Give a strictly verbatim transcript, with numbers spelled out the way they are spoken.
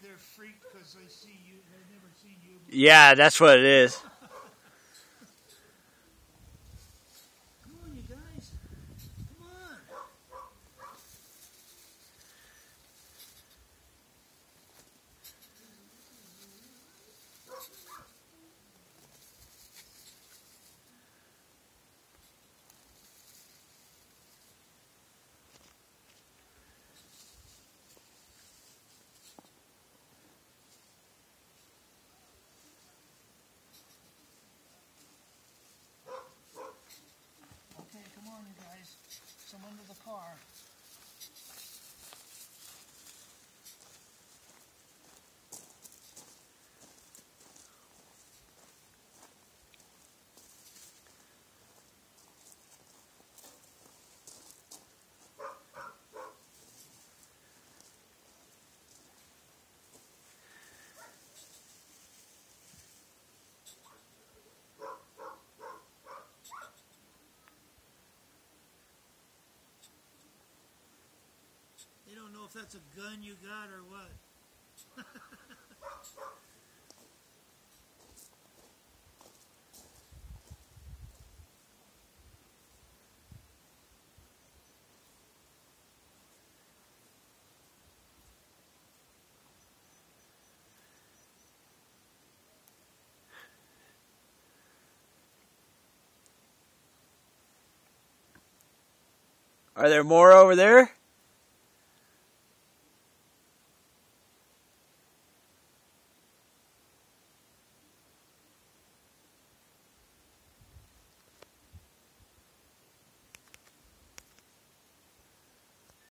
they're freaked because they see you. They've never seen you before. Yeah, that's what it is. Come on, you guys. Come on. Okay, come on, you guys. Some under the car. They don't know if that's a gun you got or what. Are there more over there?